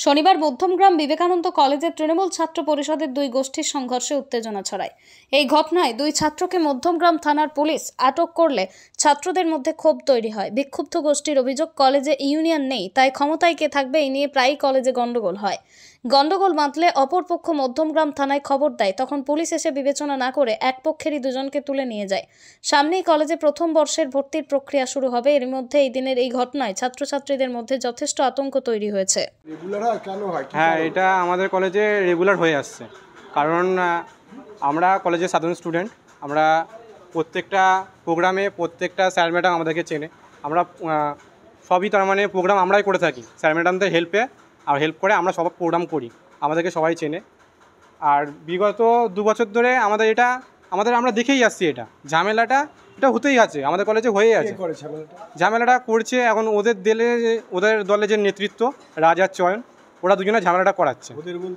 শনিবার মধ্যমগ্রাম বিবেকানন্দ কলেজের তৃণমূল ছাত্র পরিষদের দুই গোষ্ঠীর সংঘর্ষে উত্তেজনা ছড়ায়। এই ঘটনায় দুই ছাত্রকে মধ্যমগ্রাম থানার পুলিশ আটক করলে ছাত্রদের মধ্যে ক্ষোভ তৈরি হয়। বিক্ষুব্ধ গোষ্ঠীর অভিযোগ, কলেজে ইউনিয়ন নেই, তাই ক্ষমতায় কে থাকবে এই নিয়ে প্রায়ই কলেজে গন্ডগোল হয়। গন্ডগোল বাঁধলে অপরপক্ষ মধ্যমগ্রাম থানায় খবর দেয়, তখন পুলিশ এসে বিবেচনা না করে এক পক্ষেরই দুজনকে তুলে নিয়ে যায়। সামনেই কলেজে প্রথম বর্ষের ভর্তির প্রক্রিয়া শুরু হবে। এর মধ্যে এই দিনের এই ঘটনায় ছাত্রছাত্রীদের মধ্যে যথেষ্ট আতঙ্ক তৈরি হয়েছে। হ্যাঁ, এটা আমাদের কলেজে রেগুলার হয়ে আসছে, কারণ আমরা কলেজের সাধারণ স্টুডেন্ট। আমরা প্রত্যেকটা প্রোগ্রামে প্রত্যেকটা স্যার ম্যাডাম আমাদেরকে চেনে। আমরা সবই তার মানে প্রোগ্রাম আমরাই করে থাকি, স্যার ম্যাডামদের হেল্প করে আমরা সব প্রোগ্রাম করি, আমাদেরকে সবাই চেনে। আর বিগত 2 বছর ধরে আমরা দেখেই আসছি এটা হতেই আছে, আমাদের কলেজে হয়েই আছে। ঝামেলাটা করছে এখন ওদের দলে যে নেতৃত্ব রাজ আর চয়ন, ওরা দুজনে ঝামেলাটা করাচ্ছে।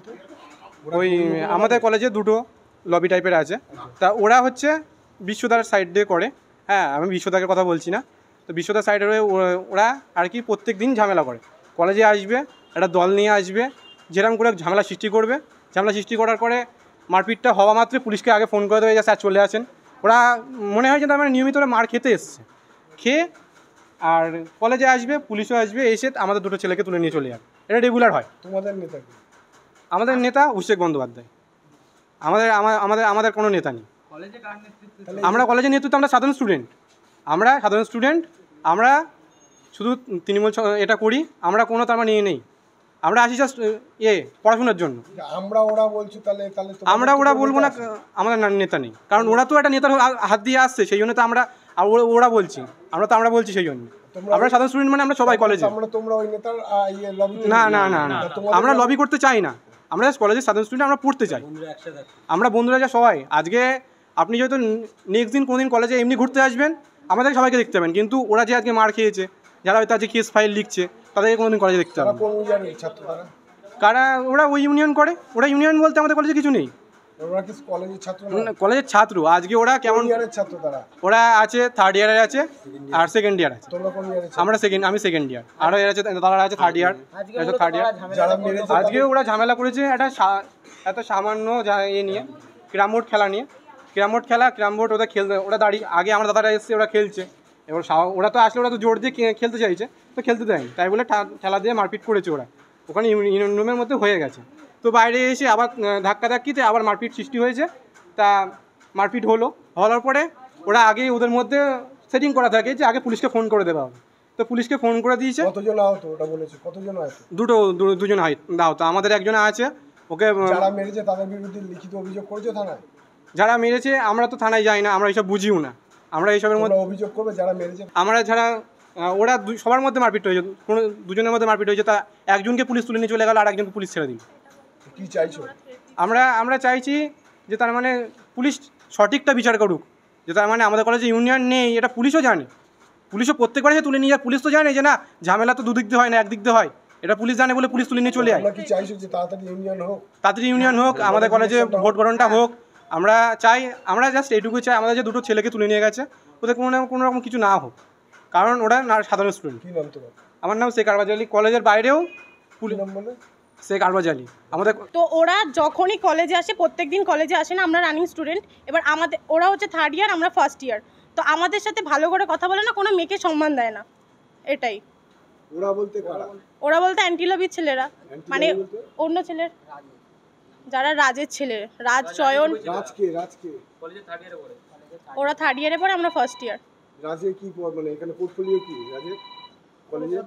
ওই আমাদের কলেজে দুটো লবি টাইপের আছে, তা ওরা হচ্ছে বিশ্বদার সাইড দিয়ে করে। হ্যাঁ, আমি বিশ্বদাকে কথা বলছি না, তো বিশ্বদার সাইডে ওরা আর কি প্রত্যেক দিন ঝামেলা করে। কলেজে আসবে, একটা দল নিয়ে আসবে, যেরকম করে ঝামেলা সৃষ্টি করবে। ঝামেলা সৃষ্টি করার পরে মারপিটটা হওয়া মাত্রই পুলিশকে আগে ফোন করে দেবে যে স্যার চলে আসেন। ওরা মনে হয় যে তার মানে নিয়মিত ওরা মার খেতে এসছে, খেয়ে আর কলেজে আসবে, পুলিশও আসবে, এসে আমাদের দুটো ছেলেকে তুলে নিয়ে চলে যাবে। এটা রেগুলার হয়। তোমাদের নেতা কি? আমাদের নেতা অভিষেক বন্দ্যোপাধ্যায়। আমাদের কোনো নেতা নেই। আমরা কলেজের নেতৃত্ব, আমরা সাধারণ স্টুডেন্ট। আমরা শুধু তৃণমূল এটা করি, আমরা কোনো তার মানে নেই। আমরা আসি জাস্ট পড়াশোনার জন্য। আমরা ওরা বলছি, তাহলে আমরা ওরা বলবো না, আমাদের নেতা নেই, কারণ ওরা তো একটা নেতার হাত দিয়ে আসছে, সেই জন্য তো ওরা বলছি, আমরা বলছি সেই জন্য। আমরা সাধারণ স্টুডেন্ট, মানে আমরা সবাই কলেজে। তোমরা ওই নেতার না, আমরা লবি করতে চাই না। আমরা জাস্ট কলেজের সাধারণ স্টুডেন্ট, আমরা পড়তে চাই। আমরা বন্ধুরা যা সবাই, আজকে আপনি যেহেতু নেক্সট দিন কোনোদিন কলেজে এমনি ঘুরতে আসবেন, আমাদের সবাইকে দেখতে পাবেন, কিন্তু ওরা যে আজকে মার খেয়েছে, যারা হয়তো আজকে কেস ফাইল লিখছে, তাদেরকে কোনোদিন কলেজে দেখতে হবে। কারা? ওরা ওই ইউনিয়ন করে। ওরা ইউনিয়ন বলতে আমাদের কলেজে কিছু নেই। কলেজের ছাত্র। আজকে ওরা কেমন ছাত্র? ওরা আছে 3rd ইয়ারের আছে আর 2nd ইয়ার আছে। আমি 2nd ইয়ার, আর এর আছে তারা আছে 3rd ইয়ার। আজকে ওরা ঝামেলা করেছে এত সামান্য নিয়ে, ক্যারাম বোর্ড ওদের খেলতে, ওরা দাঁড়িয়ে আগে আমরা দাদারা এসছে, ওরা খেলছে। এবার ওরা তো আসলে ওরা তো জোর দিয়ে খেলতে চাইছে, তো খেলতে দেয়নি, তাই বলে ঠেলা দিয়ে মারপিট করেছে। ওরা ওখানে ইউনিয়ন রুমের মধ্যে হয়ে গেছে, তো বাইরে এসে আবার ধাক্কাধাক্কিতে আবার মারপিট সৃষ্টি হয়েছে। তা মারপিট হওয়ার পরে ওরা আগেই ওদের মধ্যে সেটিং করা থাকে যে আগে পুলিশকে ফোন করে দেওয়া হবে, তো পুলিশকে ফোন করে দিয়েছে। কতজন আহত ওটা বলেছে? কতজন আহত? দুজন আহত। আমাদের একজন আছে, ওকে যারা মেরেছে তাদের বিরুদ্ধে লিখিত অভিযোগ করেছে থানায়? যারা মেরেছে, আমরা তো থানায় যাই না, আমরা এইসব বুঝিও না। আমরা এইসবের মধ্যে অভিযোগ করবে যারা মেরেছে। ওরা সবার মধ্যে মারপিট হয়েছে, কোনো দুজনের মধ্যে মারপিট হয়েছে, তা একজনকে পুলিশ তুলে নিয়ে চলে গেল, আর একজনকে পুলিশ ছেড়ে দিল। কি চাইছো? আমরা চাইছি যে তার মানে পুলিশ সঠিকটা বিচার করুক, যে তার মানে আমাদের কলেজে ইউনিয়ন নেই, এটা পুলিশও জানে। পুলিশও প্রত্যেকবার যে তুলে নিয়ে যায়, পুলিশ তো জানে যে না, ঝামেলা তো দুদিক দিয়ে হয় না, একদিক দিয়ে হয়। এটা পুলিশ জানে বলে পুলিশ তুলে নিয়ে চলে যায়। কি চাইছো যে তাড়াতাড়ি ইউনিয়ন হোক, আমাদের কলেজে ভোট গ্রহণটা হোক। আমরা জাস্ট এইটুকু চাই, আমাদের যে দুটো ছেলেকে তুলে নিয়ে গেছে, ওদের কোনো রকম কিছু না হোক, কারণ ওরা সাধারণ স্টুডেন্ট। কি নাম তোমার? আমার নাম শেখ আরবাজ আলী। কলেজের বাইরেও শেখ আরবাজ আলী আমাদের। তো ওরা যখনই কলেজে আসে, প্রত্যেকদিন কলেজে আসে না, আমরা রানিং স্টুডেন্ট। এবার ওরা হচ্ছে 3rd ইয়ার, আমরা 1st ইয়ার, তো আমাদের সাথে ভালো করে কথা বলে না, কোনো মেয়েকে সম্মান দেয় না, এটাই। ওরা বলতে অ্যান্টি লবির ছেলেরা, মানে অন্য ছেলের, যারা রাজের ছেলে, রাজ চয়ন। ওরা 3rd ইয়ারে পড়ে, আমরা 1st ইয়ার। রাজের কি মানে এখানে পোর্টফোলিও কি রাজের কলেজে?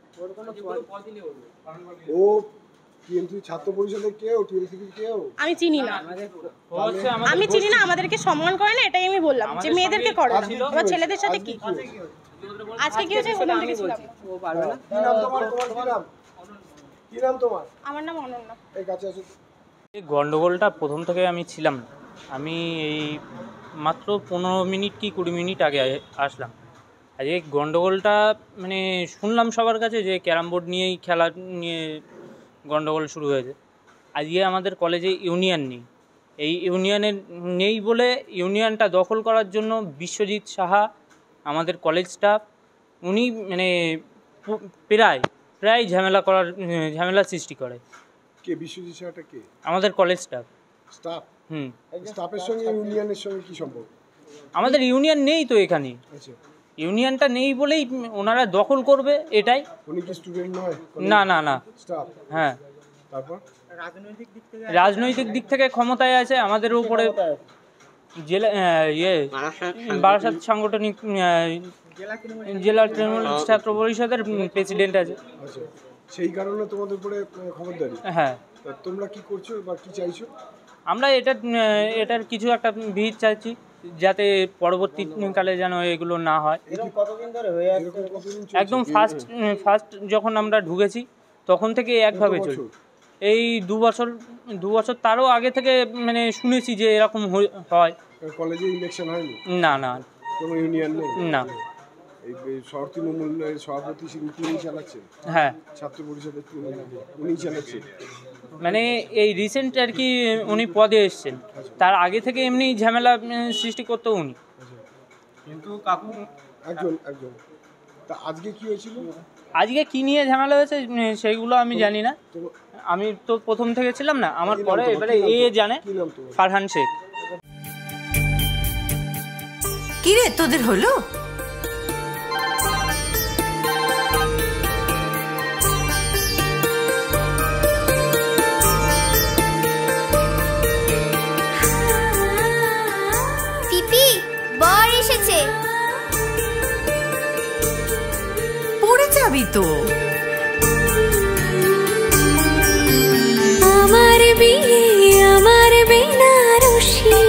ও টিএমসি ছাত্র পরিষদের কেউ, টিএমসির কেউ? আমি চিনি না, আমাদেরকে সম্মান করে না, এটাই আমি বললাম, যে মেয়েদেরকে করে না। এবার ছেলেদের সাথে কি আজকে কি হয়েছে? ওখান থেকে ছিলাম। কি নাম তোমার? আমার নাম অনন্যা। এই কাছে আসো। এই গন্ডগোলটা প্রথম থেকে আমি ছিলাম না, আমি এই মাত্র 15 মিনিট কি 20 মিনিট আগে আসলাম। আর এই গন্ডগোলটা মানে শুনলাম সবার কাছে যে ক্যারাম বোর্ড নিয়েই খেলা নিয়ে গন্ডগোল শুরু হয়েছে। আজকে আমাদের কলেজে ইউনিয়ন নেই, এই ইউনিয়নের নেই বলে ইউনিয়নটা দখল করার জন্য বিশ্বজিৎ সাহা, আমাদের কলেজ স্টাফ, উনি মানে প্রায় প্রায় ঝামেলা সৃষ্টি করে। কে বিশ্বজিৎ স্যারটা কে? আমাদের কলেজ স্টাফ। স্টাফ? স্টাফের সঙ্গে ইউনিয়নের সঙ্গে কি সম্পর্ক? আমাদের ইউনিয়ন নেই তো এখানে। আচ্ছা, ইউনিয়নটা নেই বলেই ওনারা দখল করবে, এটাই। উনি কি স্টুডেন্ট নয়? না না না। স্টাফ? হ্যাঁ। তারপর রাজনৈতিক দিক থেকে ক্ষমতায় আছে আমাদের উপরে। জেলা বারাসাত সাংগঠনিক জেলা তৃণমূল ছাত্র পরিষদের প্রেসিডেন্ট আছে। আচ্ছা, সেই কারণে তোমাদের উপরে খবরদারি? হ্যাঁ। তা তোমরা কি করছো বা কি চাইছো? আমরা এটার কিছু একটা ভিত চাইছি, যাতে পরবর্তীকালে যেন এগুলো না হয়। একদম ফার্স্ট যখন আমরা ঢুকেছি তখন থেকে একভাবে চলছে। এই 2 বছর তারও আগে থেকে মানে শুনেছি যে এরকম হয়। কলেজে ইলেকশন হয়নি? না না, কোনো ইউনিয়ন নেই? না। এই শহর তৃণমূলের সভাপতি উনি চালাচ্ছেন? হ্যাঁ, ছাত্র পরিষদের উনি চালাচ্ছেন। মানে এই রিসেন্ট আর কি উনি পদে এসছেন, তার আগে থেকে এমনি ঝামেলা সৃষ্টি করতো উনি। কিন্তু কাকু একজন তা আজকে কি হয়েছিল? আজকে কি নিয়ে ঝামেলা হয়েছে সেইগুলো আমি জানি না, আমি তো প্রথম থেকে ছিলাম না, আমার পরে এবারে জানে। ফারহান শেখ। কি রে তোদের হলো? পিপি বর এসেছে। পড়ে যাবি তো। আমার বিয়ে আমার বেনারসি,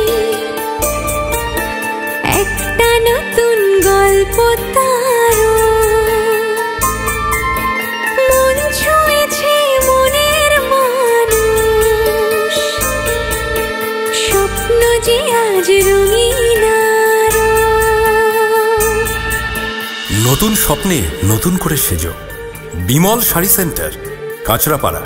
একটা নতুন গল্প তারও মন ছুঁয়েছে মনের মানুষ, স্বপ্ন যে আজ রঙিন আরো। নতুন স্বপ্নে নতুন করে সেজো। বিমল শাড়ি সেন্টার, কাঁচরাপাড়া।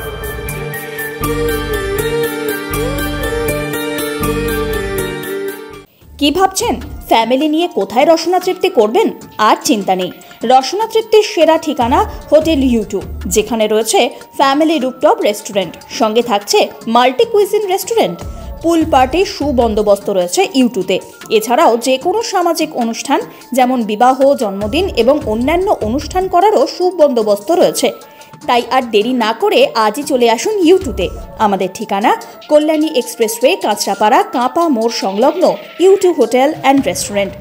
কি ভাবছেন ফ্যামিলি নিয়ে কোথায় রসনা তৃপ্তি করবেন? আর চিন্তা নেই, রসনা তৃপ্তির সেরা ঠিকানা হোটেল U2, যেখানে রয়েছে ফ্যামিলি রুফটপ রেস্টুরেন্ট, সঙ্গে থাকছে মাল্টি কুইজিন রেস্টুরেন্ট। পুল পার্টির সুবন্দোবস্ত রয়েছে U2-তে। এছাড়াও যে কোনো সামাজিক অনুষ্ঠান যেমন বিবাহ, জন্মদিন এবং অন্যান্য অনুষ্ঠান করারও সুবন্দোবস্ত রয়েছে। তাই আর দেরি না করে আজই চলে আসুন U2-তে। আমাদের ঠিকানা কল্যাণী এক্সপ্রেসওয়ে, কাঁচরাপাড়া, কাঁপা মোড় সংলগ্ন U2 hotel and restaurant.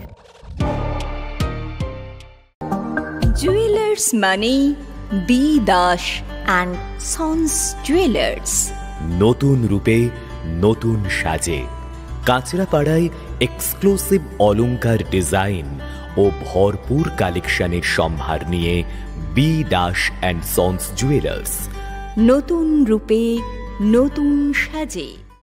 Jewellers মানে B Das and sons jewellers. নতুন রূপে নতুন সাজে কাঁচরাপাড়ায় এক্সক্লুসিভ অলংকার ডিজাইন ও ভরপুর কালেকশনের সম্ভার নিয়ে B Das and sons jewellers. নতুন রূপে নতুন সাজে।